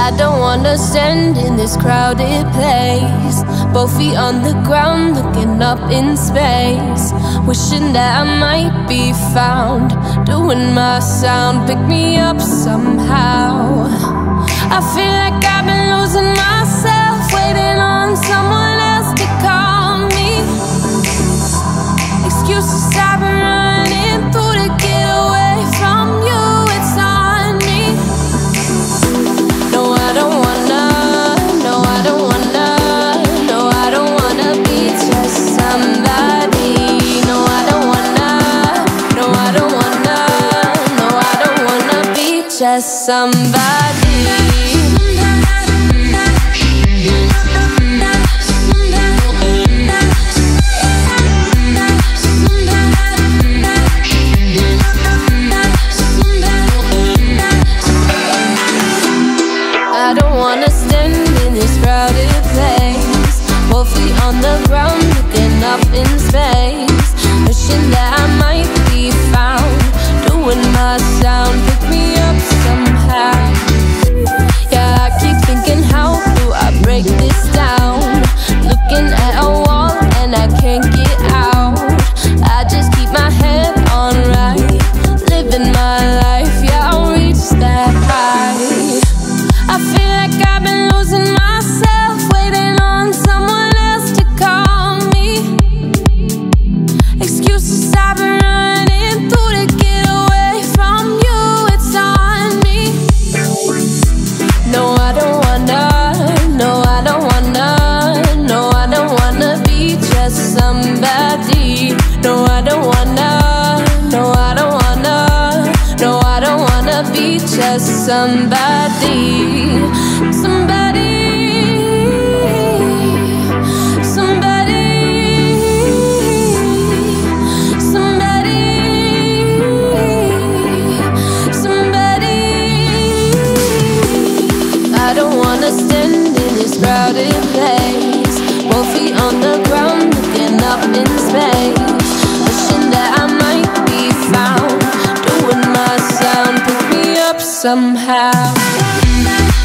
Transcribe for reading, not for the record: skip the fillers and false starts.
I don't wanna stand in this crowded place, both feet on the ground, looking up in space, wishing that I might be found, doing my sound, pick me up somehow. I feel like I've been losing myself, waiting on someone else to call me. Excuses I've been running through to get away from you, it's on me. No, I don't wanna, no, I don't wanna, no, I don't wanna be just somebody. No, I don't wanna, no, I don't wanna, no, I don't wanna be just somebody. I don't wanna stand in this crowded place, both feet on the ground, looking up in space, wishing that I might be found, doing my sound, pick me up somehow. Yeah, I keep thinking, how do I break this down? Looking at a wall and I can't get out. I just keep my head on right, living my life, yeah, I'll reach that high. I feel like I've been losing myself, waiting on someone else to call me. Excuses I've been running through to get away from you, it's on me. No, I don't wanna, no, I don't wanna, no, I don't wanna be just somebody. No, I don't wanna, no, I don't wanna, no, I don't wanna be just somebody. Somebody, somebody, somebody, somebody. I don't wanna stand in this crowded place, both feet on the ground, looking up in space, wishing that I might be found, doing my sound, pick me up somehow.